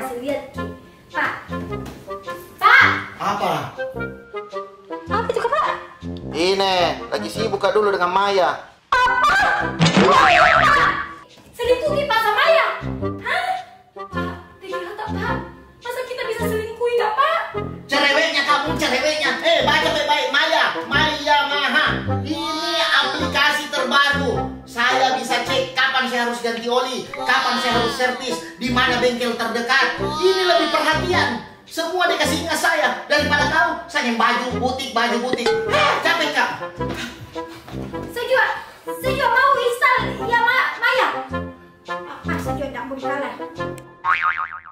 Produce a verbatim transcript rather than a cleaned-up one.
kasih lihat Ki. Pak. Pak. Apa? Apa itu Pak? Ini, lagi sibuk Kak dulu dengan Maya. Pak. Selingkuh Ki Pak sama Maya. Hah? Pak, tidak Pak. Masa kita bisa selingkuh ya Pak? Cerewetnya kamu, cerewetnya. Eh, baca baik-baik. Maya, Maya Maha. Ini aplikasi terbaru. Saya bisa cek kapan saya harus ganti oli, kapan saya harus servis, di mana bengkel terdekat. Ini lebih perhatian. Semua dikasih ingat saya daripada kau. Saya yang baju butik, baju butik. Heh, capek Kak. Saya juga, saya juga mau install ya Ma Maya. Pak, saya juga tidak mau install.